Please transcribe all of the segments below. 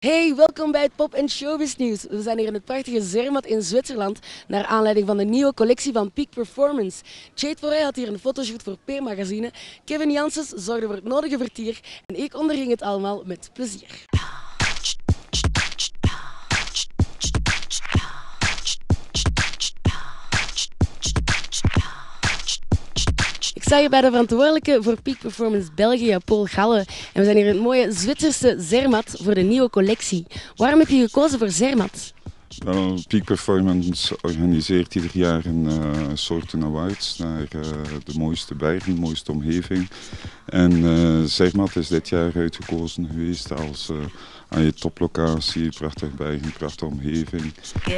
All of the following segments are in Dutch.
Hey, welkom bij het Pop en Showbiz nieuws. We zijn hier in het prachtige Zermatt in Zwitserland naar aanleiding van de nieuwe collectie van Peak Performance. Jade had hier een fotoshoot voor P-magazine, Kevin Janssens zorgde voor het nodige vertier en ik onderging het allemaal met plezier. Ik sta hier bij de verantwoordelijke voor Peak Performance België, Paul Galle. En we zijn hier in het mooie Zwitserse Zermatt voor de nieuwe collectie. Waarom heb je gekozen voor Zermatt? Wel, Peak Performance organiseert ieder jaar een soort awards naar de mooiste bergen, de mooiste omgeving. En Zermatt is dit jaar uitgekozen geweest als aan je toplocatie, prachtig bergen, prachtige omgeving.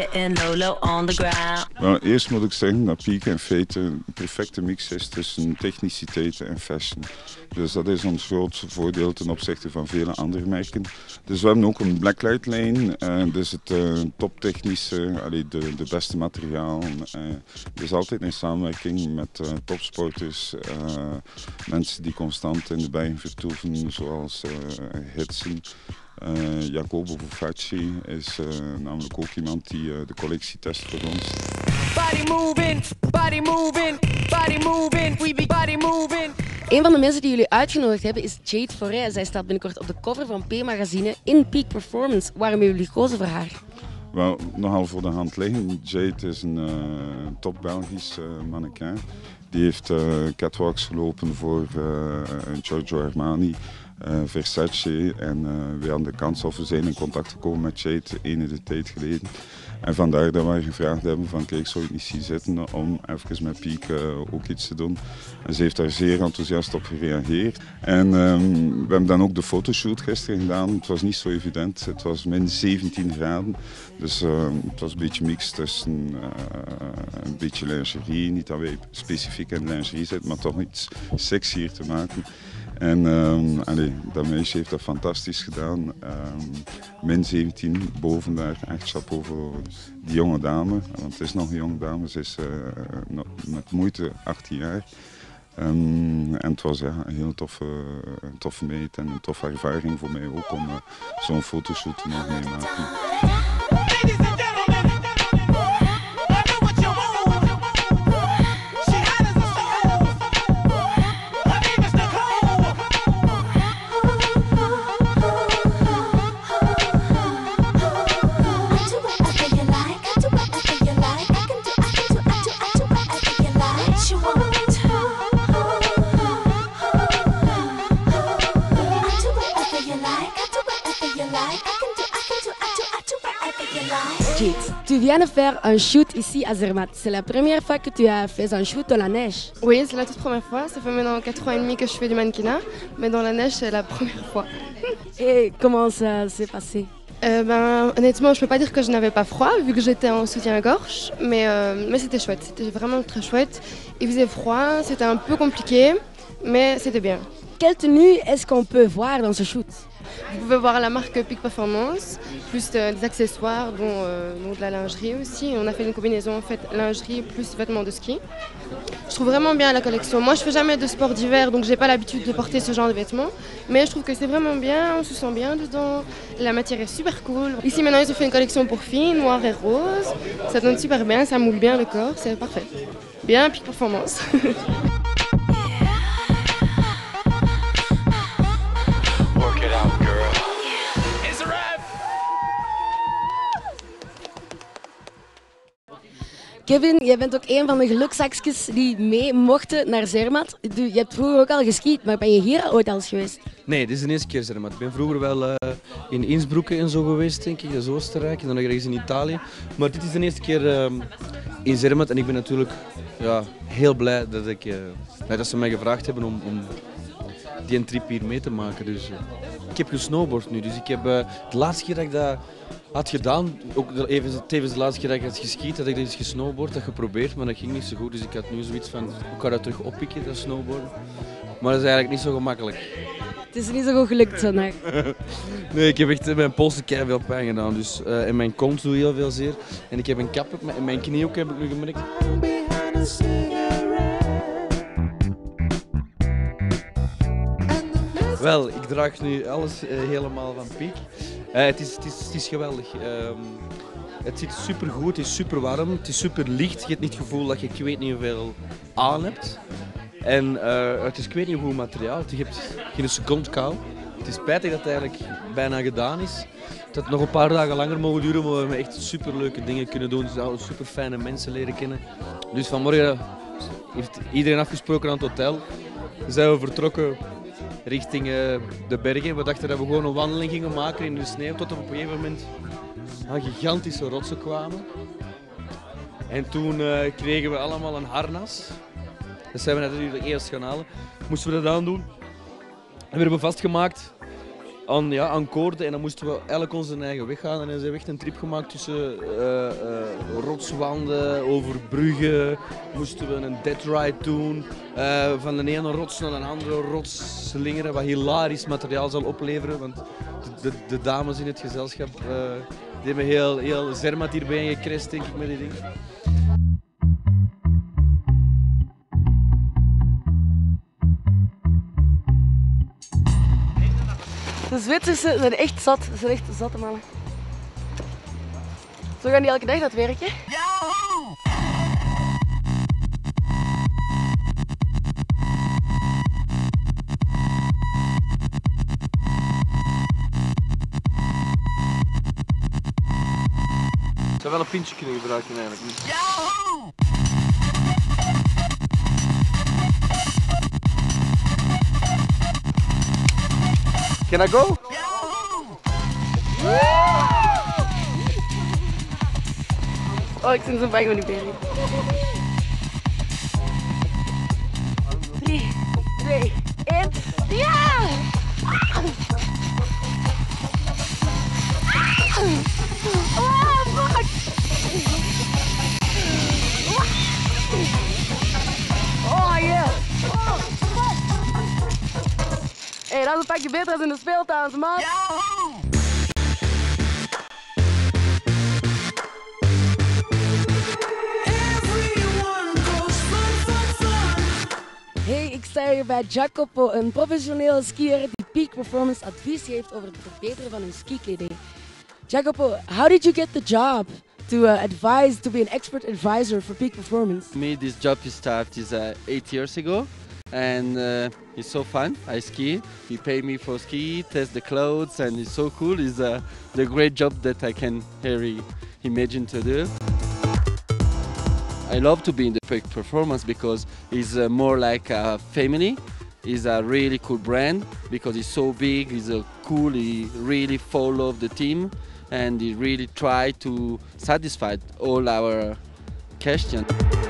Wel, eerst moet ik zeggen dat Peak in feite een perfecte mix is tussen techniciteit en fashion. Dus dat is ons groot voordeel ten opzichte van vele andere merken. Dus we hebben ook een blacklight-lijn, dus het toptechnische, de beste materiaal. Dus altijd in samenwerking met topsporters, mensen die constant in de bergen vertoeven, zoals Hitsen. Jacopo Buffacci is namelijk ook iemand die de collectie test voor ons. Body moving, body moving, body moving, we be body moving. Een van de mensen die jullie uitgenodigd hebben is Jade. Zij staat binnenkort op de cover van P-magazine in Peak Performance. Waarom hebben jullie gekozen voor haar? Wel, nogal voor de hand liggen. Jade is een top Belgisch mannequin. Die heeft catwalks gelopen voor Giorgio Armani. Versace en we hadden de kans of we zijn in contact gekomen met Jade enige tijd geleden. En vandaar dat wij gevraagd hebben van kijk, zou je het niet zien zitten om even met Peak ook iets te doen. En ze heeft daar zeer enthousiast op gereageerd. En we hebben dan ook de fotoshoot gisteren gedaan. Het was niet zo evident, het was min 17 graden. Dus het was een beetje mix tussen een beetje lingerie, niet dat wij specifiek in lingerie zitten, maar toch iets sexier te maken. En dat meisje heeft dat fantastisch gedaan. Min 17 boven daar, echt chapeau voor die jonge dame. Want het is nog een jonge dame, ze is met moeite 18 jaar. En het was een heel toffe meid en een toffe ervaring voor mij ook om zo'n fotoshoot te mogen meemaken. Jade, tu viens de faire un shoot ici à Zermatt. C'est la première fois que tu as fait un shoot dans la neige. Oui, c'est la toute première fois. Ça fait maintenant 4 ans et demi que je fais du mannequinat, mais dans la neige, c'est la première fois. Et comment ça s'est passé? Honnêtement, je peux pas dire que je n'avais pas froid vu que j'étais en soutien-gorge, mais c'était chouette. C'était vraiment très chouette. Il faisait froid, c'était un peu compliqué, mais c'était bien. Quelle tenue est-ce qu'on peut voir dans ce shoot? Vous pouvez voir la marque Peak Performance, plus des accessoires, dont de la lingerie aussi. On a fait une combinaison en fait lingerie plus vêtements de ski. Je trouve vraiment bien la collection. Moi, je fais jamais de sport d'hiver, donc j'ai pas l'habitude de porter ce genre de vêtements. Mais je trouve que c'est vraiment bien, on se sent bien dedans. La matière est super cool. Ici maintenant, ils ont fait une collection pour filles, noir et rose. Ça donne super bien, ça moule bien le corps, c'est parfait. Bien, Peak Performance. Kevin, jij bent ook een van de gelukzakjes die mee mochten naar Zermatt. Je hebt vroeger ook al geskiet, maar ben je hier ooit al eens geweest? Nee, dit is de eerste keer Zermatt. Ik ben vroeger wel in Innsbruck en zo geweest, denk ik. Dat is Oostenrijk en dan ergens in Italië. Maar dit is de eerste keer in Zermatt en ik ben natuurlijk heel blij dat ze mij gevraagd hebben om die trip hier mee te maken. Dus, ik heb gesnowboard nu, dus ik heb de laatste keer dat ik dat had gedaan, ook tevens de laatste keer dat ik had geskiet, had ik eens gesnowboard, dat geprobeerd, maar dat ging niet zo goed. Dus ik had nu zoiets van, ik ga dat terug oppikken, dat snowboarden. Maar dat is eigenlijk niet zo gemakkelijk. Het is niet zo goed gelukt vandaag. Nee, ik heb echt mijn polsen keiveel pijn gedaan, dus, en mijn kont doet heel veel zeer. En ik heb een kap en mijn knie ook, heb ik nu gemerkt. Wel, ik draag nu alles helemaal van Peak. Het is geweldig. Het zit super goed, het is super warm, het is super licht. Je hebt niet het gevoel dat je ik weet niet hoeveel aan hebt. En het is ik weet niet hoe materiaal. Je hebt geen seconde kou. Het is spijtig dat het eigenlijk bijna gedaan is. Dat het nog een paar dagen langer mogen duren, maar we hebben echt super leuke dingen kunnen doen. We zouden super fijne mensen leren kennen. Dus vanmorgen heeft iedereen afgesproken aan het hotel. Dan zijn we vertrokken richting de bergen. We dachten dat we gewoon een wandeling gingen maken in de sneeuw, tot op een gegeven moment gigantische rotsen kwamen. En toen kregen we allemaal een harnas. Dat zijn we natuurlijk eerst gaan halen. Moesten we dat aandoen. En we hebben vastgemaakt aan koorden en dan moesten we elk onze eigen weg gaan. En dan hebben we echt een trip gemaakt tussen rotswanden, over bruggen. Moesten we een dead ride doen. Van de ene rots naar een andere rots slingeren, wat hilarisch materiaal zal opleveren. Want de dames in het gezelschap die hebben heel Zermatt hierbij gecrashed, denk ik, met die dingen. De Zwitserse zijn echt zat. Ze zijn echt zatte mannen. Zo gaan die elke dag dat werken. Ik zou wel een pintje kunnen gebruiken eigenlijk. Can I go? Oh, ik ben zo bang met die bergen. 3, 2, 1. Ja! Oh, fuck! Oh, yeah! Hé, dat is een pakje beter dan in de speeltuin, man. Hey, ik sta hier bij Jacopo, een professionele skier die Peak Performance advies geeft over het verbeteren van hun skikleding. Jacopo, how did you get the job to be an expert advisor for Peak Performance? For me, this job started 8 years ago, and it's so fun. I ski. He pay me for ski, test the clothes, and it's so cool. It's the great job that I can really imagine to do. I love to be in the Peak Performance because it's more like a family. It's a really cool brand because it's so big. It's cool. He really follow the team, and he really try to satisfy all our questions.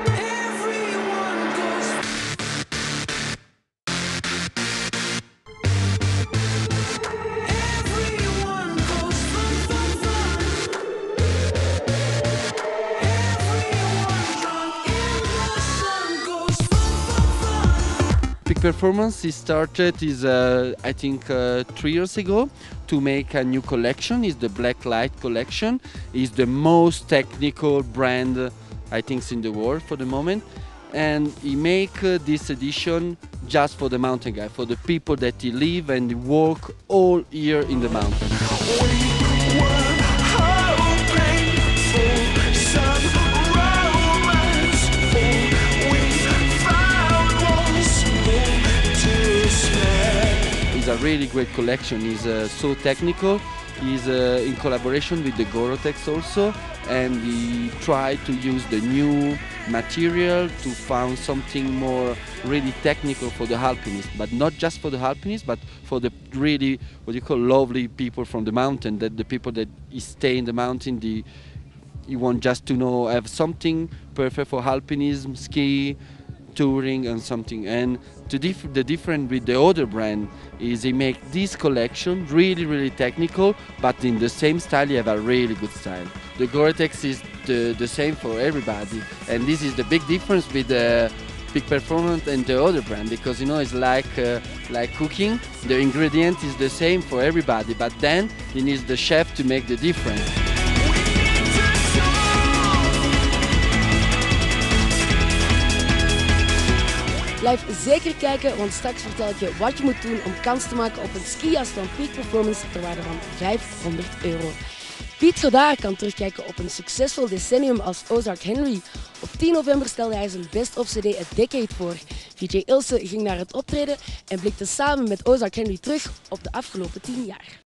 Peak Performance is started I think 3 years ago to make a new collection. It's the Black Light collection. It's the most technical brand I think in the world for the moment. And he make this edition just for the mountain guy, for the people that live and work all year in the mountain. It's a really great collection. It's so technical. He's in collaboration with the Gorotex also, and he tried to use the new material to find something more really technical for the alpinists, but not just for the alpinists, but for the really what you call lovely people from the mountain. That the people that stay in the mountain, you want just to know have something perfect for alpinism, ski, touring, and something. And the difference with the other brand is they make this collection really technical, but in the same style. You have a really good style. The Gore-Tex is the same for everybody, and this is the big difference with the Peak Performance and the other brand, because it's like cooking. The ingredient is the same for everybody, but then you need the chef to make the difference. Blijf zeker kijken, want straks vertel ik je wat je moet doen om kans te maken op een skijas van Peak Performance ter waarde van €500. Piet Godard kan terugkijken op een succesvol decennium als Ozark Henry. Op 10 november stelde hij zijn Best of CD A Decade voor. DJ Ilse ging naar het optreden en blikte samen met Ozark Henry terug op de afgelopen 10 jaar.